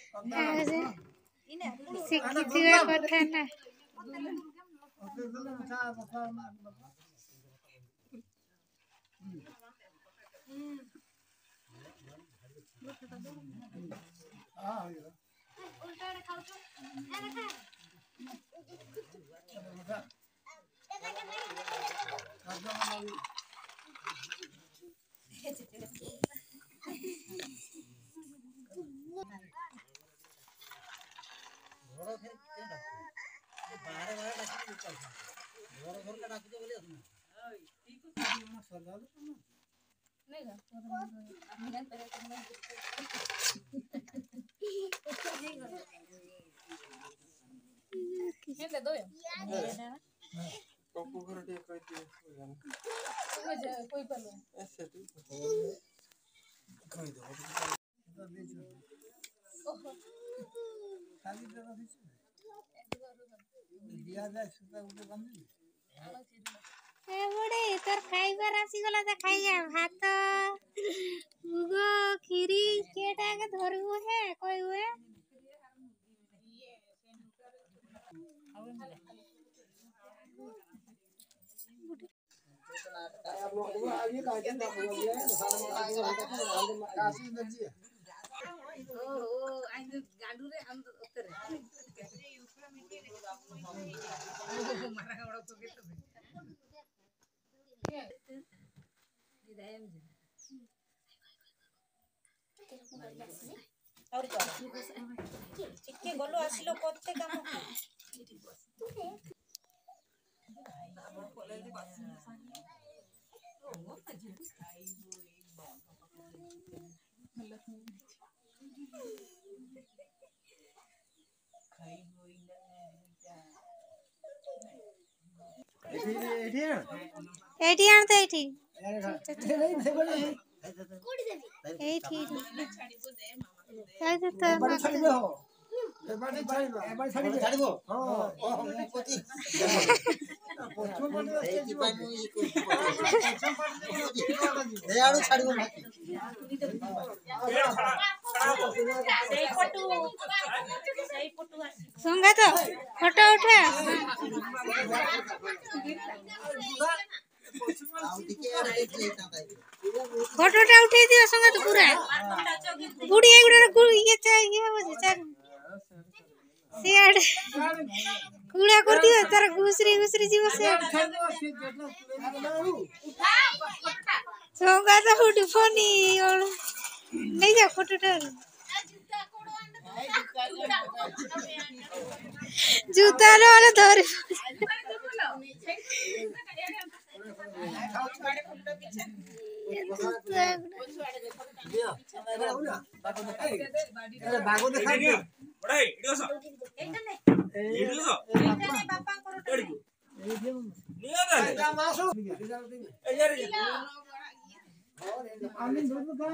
ଶିଖିଥିବା କଥା ନା। तोर खाइबार आसीगला त खाइया भात मुग खीरी केटा के धरबो है कोई हुए ଟିକେ ଗଲୁ ଆସିଲ କେତେ କାମ एठी आन तो एठी सुंगा तो फोटो उठा फोटोटा उठे दियो संगत पूरा बुढ़ी एगुडा गुड़ ये चाहिए हो चल सेड कुड़ा कर दियो तार घुसरी घुसरी जीव से संगत उठ फोनी और नहीं जा फोटोटा जूता वाला धर बागो देखा दियो बड़ाई इडोसा इडोसा बापा करो निया रे मासो ए यार आमिन दुनु का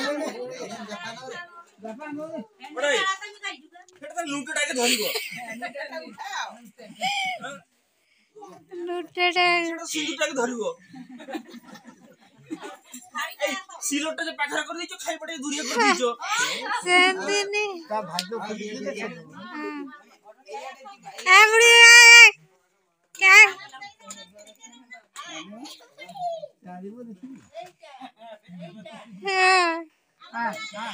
बड़ाई फेटा लूटटा के धरिबो लूटटा सिलुटा के धरिबो सिलोटा जे पाखरा कर दियो खाइ पड़े दूरिया कर दियो सेंदिनी का भाग्य खुली ए बुढ़ी क्या जानिबो देखि हां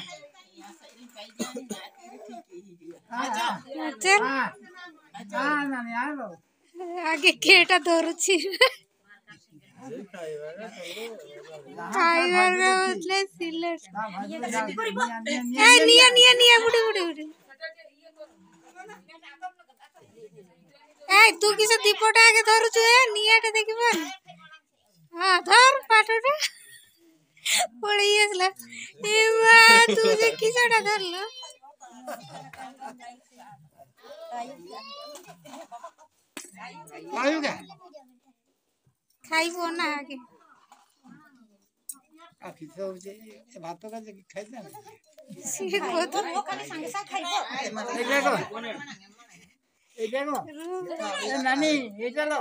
ना नहीं आलो आगे केटा धरुची खाइबार का मतलब सिलेट ए निया निया निया बुढ़ी बुढ़ी बुढ़ी ए तू किसे दीपटा आगे धरुछु ए नियाटा देखिबा हां धर पाटोटा पड़ी असला ए वा तू जे किसटा धरलो आयो क्या खाइबो ना आगे आखि तो जे भात का जे खाइ ना सिए को तो खाली संगे संग खाइबो ए देखो ए नानी ए चलो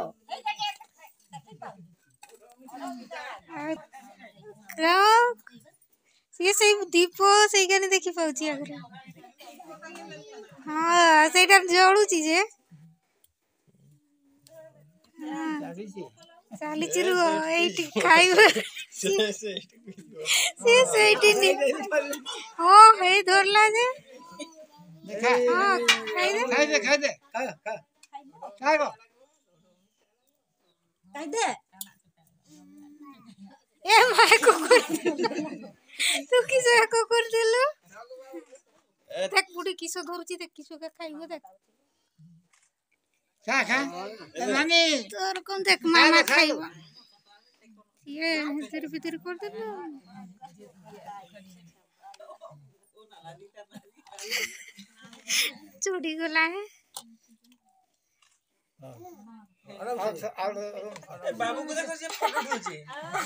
ये सही दीप सही गाने देखि पाउची आगर हाँ ସେଇଟା ଜଳୁଛି ଯେ ଚାଲିଛି ରୁହ ଏଇଠି ଖାଇବ ସିଏ ସେଇଠି ହଁ ହେଇ ଧରିଲା ଯେ ହଁ ଖାଇଦେ ଖାଇଦେ ଖାଇବ ଖାଇଦେ ଏ ମା କୁକୁର ତୁ କିସ କୁକୁର ଦେଲୁ দেখ বুড়ি কিসো ধরছি দেখ কিসোকে খাইব দেখ খা খা নানি তোর কোন দেখ মামা খাইব ইয়ে ভিতর ভিতর করে দিল চুড়ি গলা है बाबू को देखो से फोटो उठौछे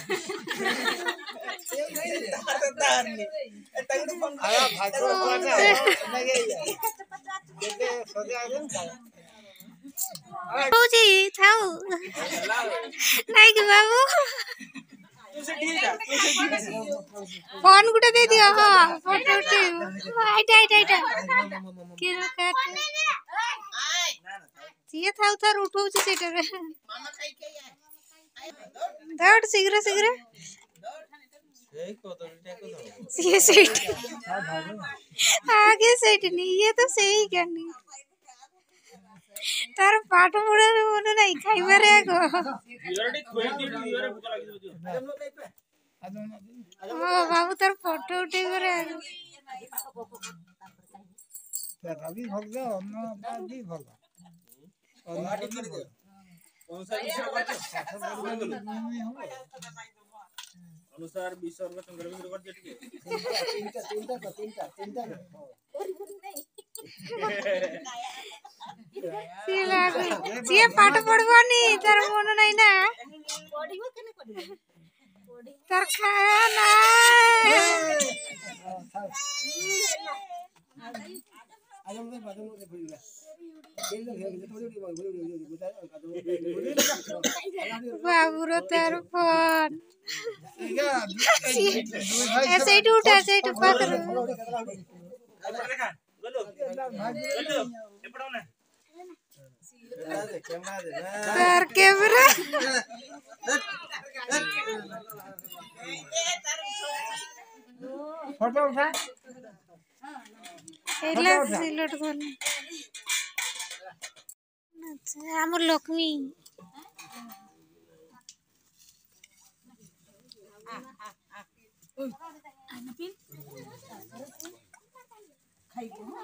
तारनी तगड़ फोन ହଉଛି ଥାଉ ନାଇଁ କି ବାବୁ तू से ठीक है तू से ठीक है फोन गुटे दे दियो हां फोटो उठेइबो आइटा किरो काट ସିଏ ଥାଉ ତାର ଉଠଉଛି ସେଇଟାରେ ମାମା ଖାଇକି ଦୌड़ ଶୀଘ୍ର ଶୀଘ୍ର ସିଏ ସେଇଠି आगे ସେଇଠି ନି ଇଏ ତ ସେଇ ଜ୍ଞାନୀ ତାର ପାଠ ପଢାରେ ମନେ ନାହିଁ ଖାଇବାରେ ଆଗ ୟୁଆରଟି ଖୋଇ ଦିଅ ୟୁଆର ଭୁକ ଲାଗି ଦଉଛୁ ହଁ ବାବୁ ତାର ଫଟୋ ଉଠେଇବାରେ ଆଗ ବି ଭଲ ବି ଭଲ अनुसार 20 का संग्रह में कर जेट के ସିଏ ପାଠ ପଢିବନି ତାର ମନ ନାହିଁ ନା ତାର ଖାଇବା ନା बाबूर तार फोन ସେଇଠୁ ଉଠା ସେଇଠୁ ପାଖରେ तार कैमरा फोटो उठा एला सिलट धन अच्छा हमर लक्ष्मी खाइबो